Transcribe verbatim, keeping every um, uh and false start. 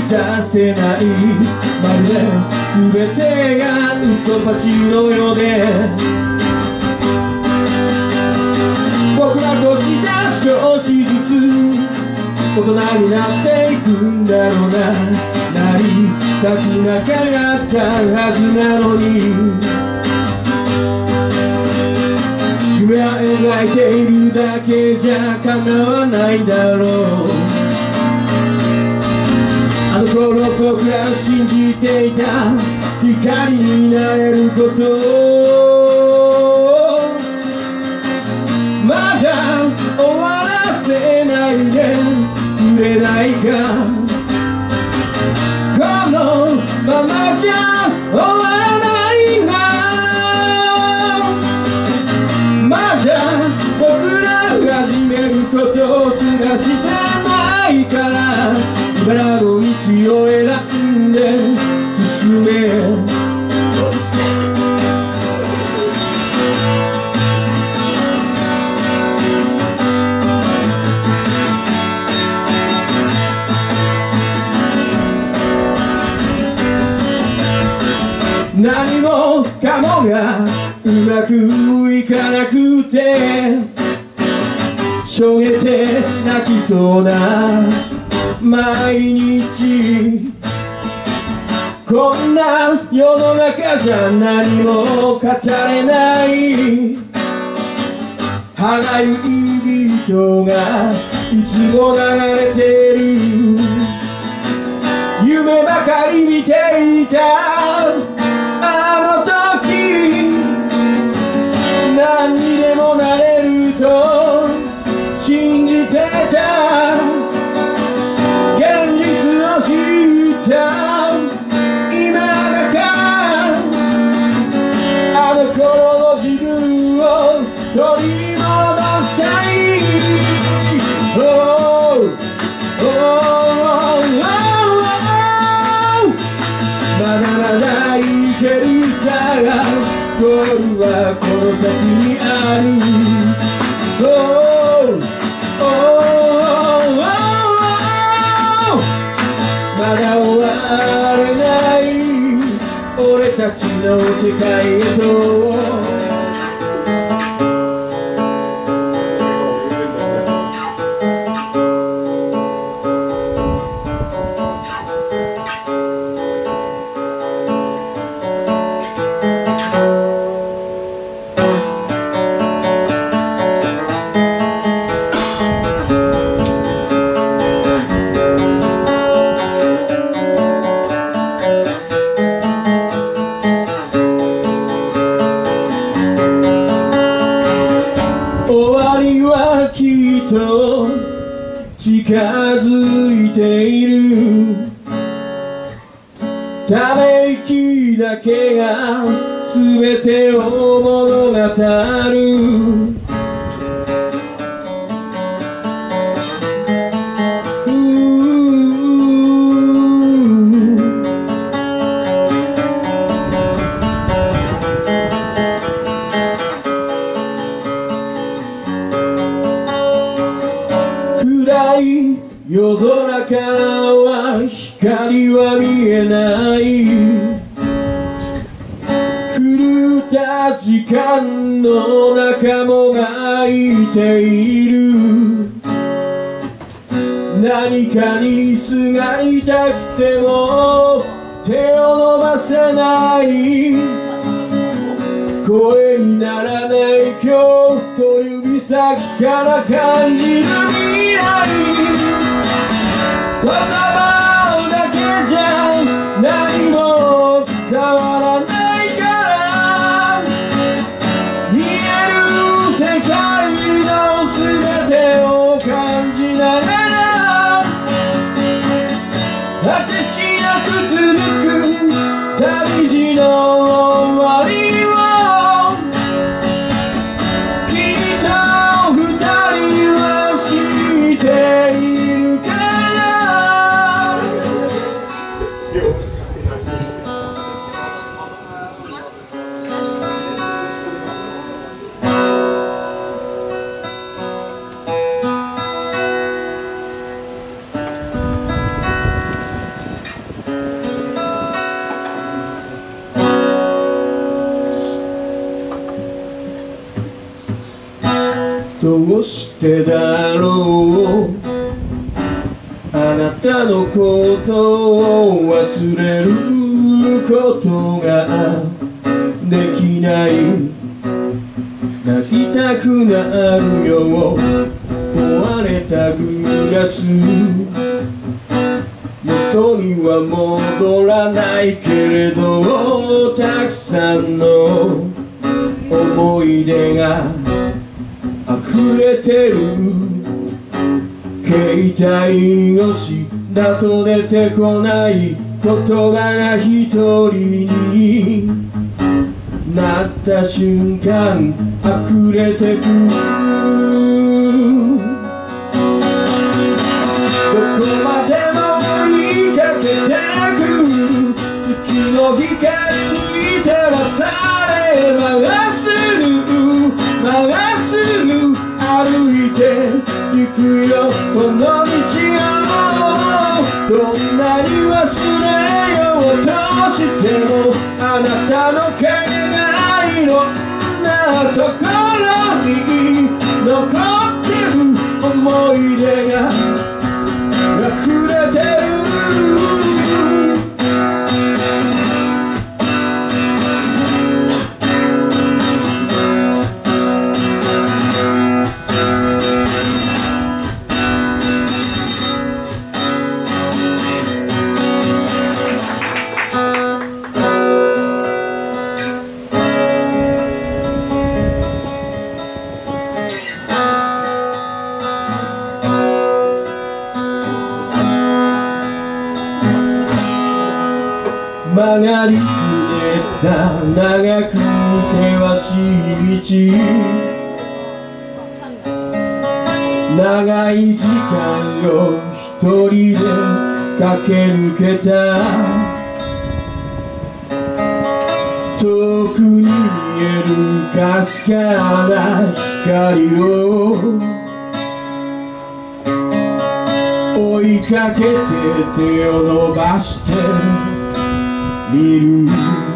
出せない。まるで全てが嘘っぱちのようで、僕らとして少しずつ大人になっていくんだろうな。なりたくなかったはずなのに、夢は描いているだけじゃ叶わないだろう。あの頃僕ら信じていた光になれること、まだ終わらせないでくれないか。このままじゃ終わらないな。まだ僕ら始めることすらしてないから、茨の道を選んで進め。何もかもがうまくいかなくて、しょげて泣きそうな毎日。こんな世の中じゃ何も語れない。歯ゆい人がいつも流れてる。夢ばかり見ていたあの時、何にでもなれると信じてた。現実を知った今だから、あの頃の自分を取り戻したい。oh, oh, oh, oh. まだまだいけるさ、ゴールはこの先にある。oh, oh, oh, oh. まだ終われない俺たちの世界へと。きっと近づいている。ため息だけが全てを物語る。夜空からは光は見えない。狂った時間の中もがいている。何かにすがりたくても手を伸ばせない。声にならない恐怖と指先から感じる未来。言葉だけじゃ何も伝わらないから、見える世界の全てを感じながら、果てしなく続く旅路の終わりを、君と二人は知っているから。 うしてだろう、あなたのことを忘れることができない。泣きたくなるよ壊れたグラス、元には戻らないけれどたくさんの思い出が溢れてる。携帯越しだと出てこない言葉が一人になった瞬間溢れてく。どこまでも追いかけてく月の光に照らされまっすぐまっすぐ歩いて行くよこの道を。どんなに忘れようとしてもあなたの影がいろんなところに残ってる思い出が溢れてる。曲がりくねった長く険しい道、長い時間を一人で駆け抜けた。遠くに見えるかすかな光を追いかけて手を伸ばして見る。